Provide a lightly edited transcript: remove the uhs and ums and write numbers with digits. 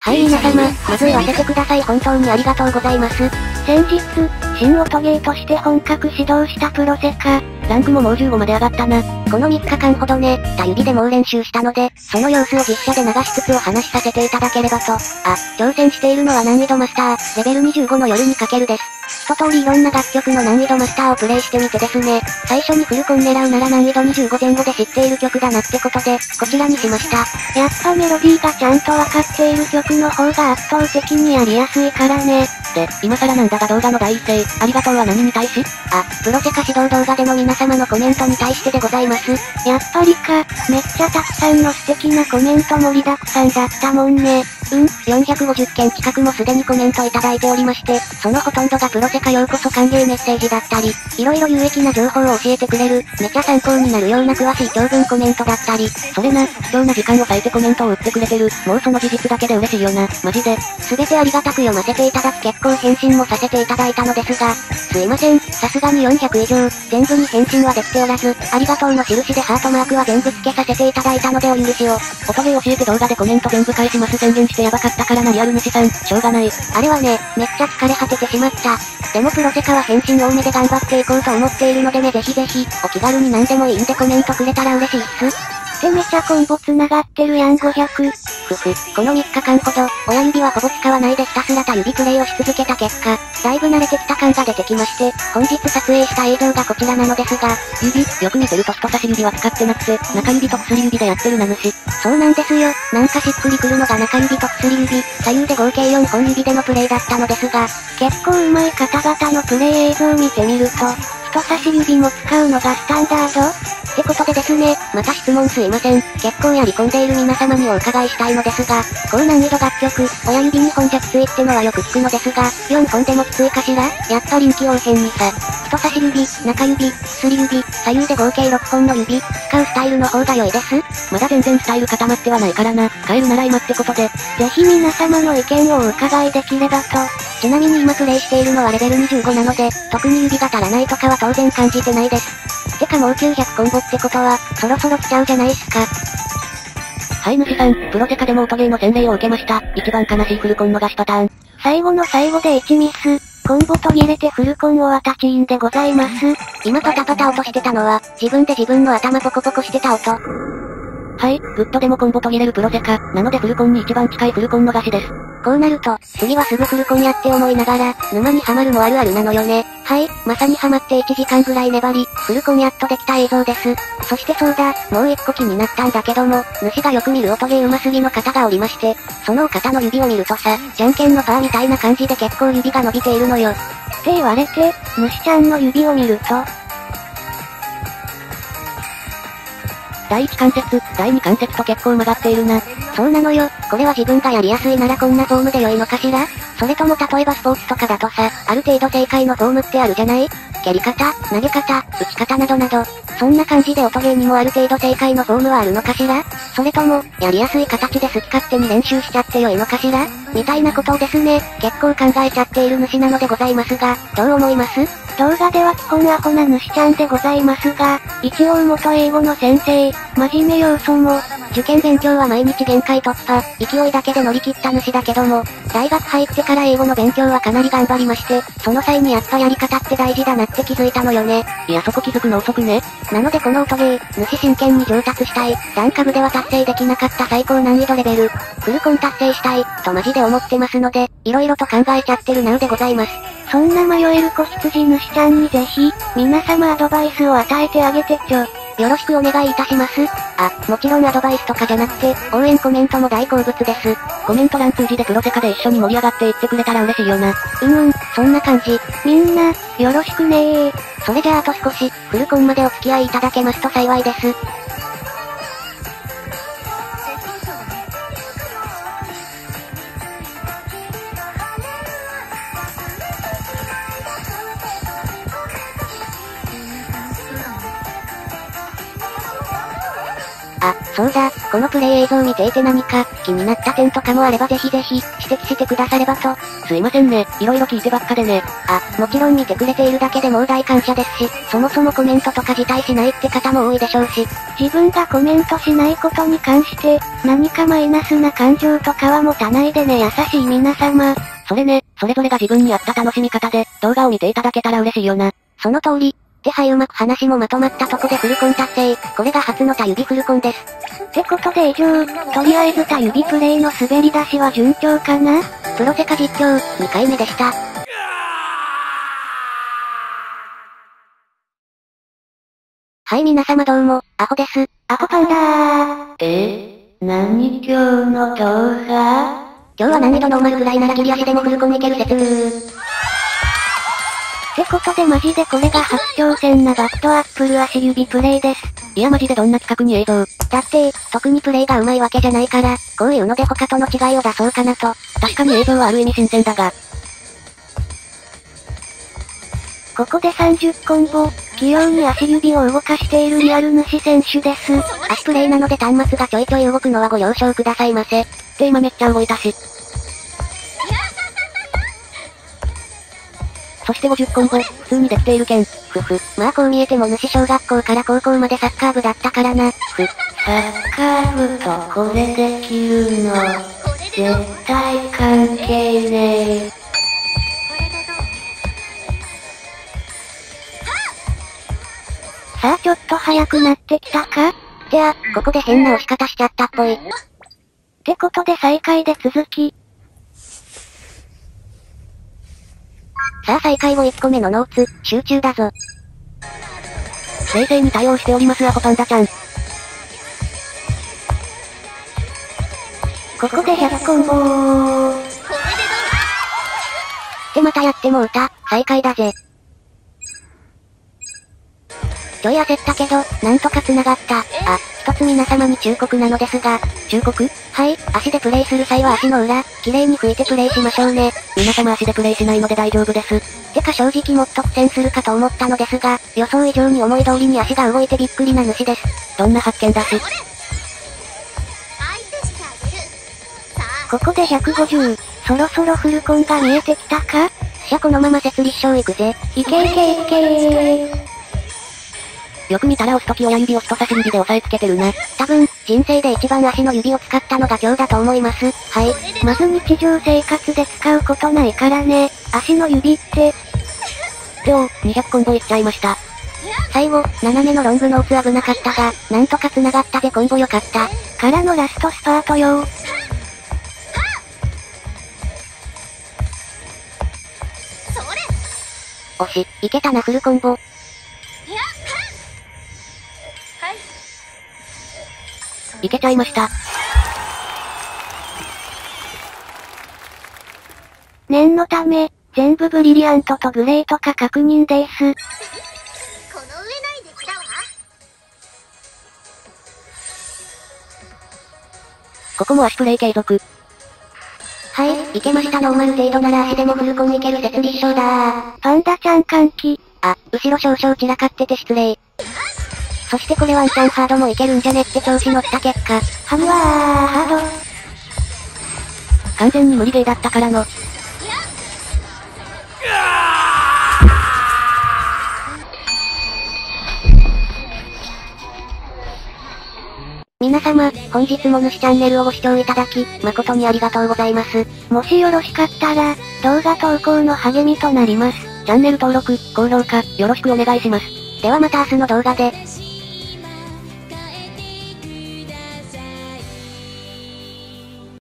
はい皆様、まず言わせてください。本当にありがとうございます。先日、新音ゲーとして本格始動したプロセカ。 ランクももう15まで上がったな。 この3日間ほどね、他指で猛練習したので、その様子を実写で流しつつお話しさせていただければと。挑戦しているのは難易度マスター、レベル25の夜にかけるです。一通りいろんな楽曲の難易度マスターをプレイしてみてですね、最初にフルコン狙うなら難易度25前後で知っている曲だなってことで、こちらにしました。やっぱメロディーがちゃんとわかっている曲の方が圧倒的にやりやすいからね。 で、今更なんだが動画の第一声、ありがとうは何に対し？ プロセカ指導動画での皆様のコメントに対してでございます。やっぱりか、めっちゃたくさんの素敵なコメント盛りだくさんだったもんね。450件近くもすでにコメントいただいておりまして、そのほとんどがプロセカようこそ歓迎メッセージだったり、いろいろ有益な情報を教えてくれる、めちゃ参考になるような詳しい長文コメントだったり、 それな、貴重な時間を割いてコメントを打ってくれてる、もうその事実だけで嬉しいよな、マジで。 すべてありがたく読ませていただき結構返信もさせていただいたのですが、すいません、さすがに400以上、全部に返信はできておらず、ありがとうの印でハートマークは全部付けさせていただいたのでお許しを。 音ゲー教えて動画でコメント全部返します宣言してやばかったからなリアル主さん、しょうがない。 あれはね、めっちゃ疲れ果ててしまった。でもプロセカは返信多めで頑張っていこうと思っているのでねぜひぜひ、お気軽に何でもいいんでコメントくれたら嬉しいっす。ってめちゃコンボ繋がってるやん500。この3日間ほど、親指はほぼ使わないでひたすら他指プレイをし続けた結果、だいぶ慣れてきた感が出てきまして、本日撮影した映像がこちらなのですが、 指、よく見てると人差し指は使ってなくて、中指と薬指でやってるな主。 そうなんですよ。なんかしっくりくるのが中指と薬指、左右で合計4本指でのプレイだったのですが、結構上手い方々のプレイ映像を見てみると、人差し指も使うのがスタンダードってことでですね、また質問すいません。結構やり込んでいる皆様にお伺いしたいのですが、高難易度楽曲、親指2本じゃきついってのはよく聞くのですが、4本でもきついかしら？やっぱ臨機応変にさ、人差し指、中指、薬指、左右で合計6本の指、使うスタイルの方が良いです。 まだ全然スタイル固まってはないからな、変えるなら今ってことで。 ぜひ皆様の意見をお伺いできればと。ちなみに今プレイしているのはレベル25なので、特に指が足らないとかは当然感じてないです。てかもう900コンボってことは、そろそろ来ちゃうじゃないっすか。 はい主さん、プロセカでも音ゲーの洗礼を受けました。一番悲しいフルコン逃しパターン。 最後の最後で1ミス、コンボ途切れてフルコンをアタチーンでございます。今パタパタ落としてたのは、自分で自分の頭ポコポコしてた音。 はい、グッドでもコンボ途切れるプロセカ、なのでフルコンに一番近いフルコン逃しです。 こうなると、次はすぐフルコンやって思いながら、沼にはまるもあるあるなのよね。はい、まさにハマって1時間ぐらい粘り、フルコンやっとできた映像です。そしてそうだ、もう一個気になったんだけども、主がよく見る音ゲー上手すぎの方がおりまして、そのお方の指を見るとさ、じゃんけんのパーみたいな感じで結構指が伸びているのよ。って言われて、主ちゃんの指を見ると、 第1関節、第2関節と結構曲がっているな。 そうなのよ。これは自分がやりやすいならこんなフォームで良いのかしら？それとも例えばスポーツとかだとさ、ある程度正解のフォームってあるじゃない？蹴り方、投げ方、打ち方などなど、そんな感じで音ゲーにもある程度正解のフォームはあるのかしら？それとも、やりやすい形で好き勝手に練習しちゃって良いのかしら？みたいなことをですね、結構考えちゃっている主なのでございますが、どう思います？動画では基本アホな主ちゃんでございますが、一応元英語の先生、真面目要素も、受験勉強は毎日限界突破、勢いだけで乗り切った主だけども、大学入ってから英語の勉強はかなり頑張りまして、その際にやっぱやり方って大事だなって気づいたのよね。 いやそこ気づくの遅くね。 なのでこの音ゲー、主真剣に上達したい、段下部では達成できなかった最高難易度レベル、フルコン達成したい、とマジで思ってますので、色々と考えちゃってるなうでございます。そんな迷える子羊主ちゃんにぜひ、皆様アドバイスを与えてあげてちょ。よろしくお願いいたします。もちろんアドバイスとかじゃなくて、応援コメントも大好物です。 コメント欄通じでプロセカで一緒に盛り上がっていってくれたら嬉しいよな。 そんな感じ。みんな、よろしくねー。それじゃああと少し、フルコンまでお付き合いいただけますと幸いです。 あ、そうだ、このプレイ映像を見ていて何か、気になった点とかもあればぜひぜひ、指摘してくださればと。 すいませんね、色々聞いてばっかでね。 あ、もちろん見てくれているだけでもう大感謝ですし、そもそもコメントとか自体しないって方も多いでしょうし、 自分がコメントしないことに関して、何かマイナスな感情とかは持たないでね、優しい皆様。 それね、それぞれが自分に合った楽しみ方で、動画を見ていただけたら嬉しいよな。 その通り。ってはいうまく話もまとまったとこでフルコン達成。これが初の他指フルコンです。 ってことで以上、とりあえず他指プレイの滑り出しは順調かな？ プロセカ実況、2回目でした。はい皆様どうも、アホです。 アホパンダー。何今日の動画？ 今日は難易度ノーマルぐらいならギリ足でもフルコンいける説。 ってことでマジでこれが初挑戦なバッドアップル足指プレイです。 いやマジでどんな企画に映像。 だって、特にプレイが上手いわけじゃないから、こういうので他との違いを出そうかなと。 確かに映像はある意味新鮮だが。 ここで30コンボ、器用に足指を動かしているリアル主選手です。 足プレイなので端末がちょいちょい動くのはご了承くださいませ。 って今めっちゃ動いたし。そして50コンボ、普通にできているけん。 まあこう見えても主小学校から高校までサッカー部だったからな。 サッカー部とこれできるの、絶対関係ねえ。さあちょっと早くなってきたか？ じゃあ、ここで変な押し方しちゃったっぽい。 ってことで再開で続き。 さあ再開後1個目のノーツ、集中だぞ。 冷静に対応しておりますアホパンダちゃん。 ここで100コンボー。 ってまたやってもうた、再開だぜ。ちょい焦ったけど、なんとか繋がった。あ、一つ皆様に忠告なのですが、 忠告？ はい、足でプレイする際は足の裏、綺麗に拭いてプレイしましょうね。 皆様足でプレイしないので大丈夫です。 てか正直もっと苦戦するかと思ったのですが、予想以上に思い通りに足が動いてびっくりな主です。 どんな発見だし。 ここで150、そろそろフルコンが見えてきたか？ このまま設立賞行くぜ。 いけいけいけー。 よく見たら押すとき親指を人差し指で押さえつけてるな。 多分、人生で一番足の指を使ったのが今日だと思います。はい。 まず日常生活で使うことないからね。足の指って。 200コンボいっちゃいました。 最後、斜めのロングノーツ危なかったが、なんとか繋がったぜコンボよかった。 からのラストスパートよー。 惜し、いけたなフルコンボ。 いけちゃいました。 念のため、全部ブリリアントとグレートか確認です。 ここも足プレイ継続。 はい、いけましたノーマル程度なら足でもフルコンいける設立賞だー。 パンダちゃん歓喜。 あ、後ろ少々散らかってて失礼。そしてこれワンチャンハードもいけるんじゃねって調子乗った結果。 ハムワーハード。 完全に無理ゲーだったからの。 皆様、本日も主チャンネルをご視聴いただき、誠にありがとうございます。 もしよろしかったら、動画投稿の励みとなります。 チャンネル登録、高評価、よろしくお願いします。 ではまた明日の動画で。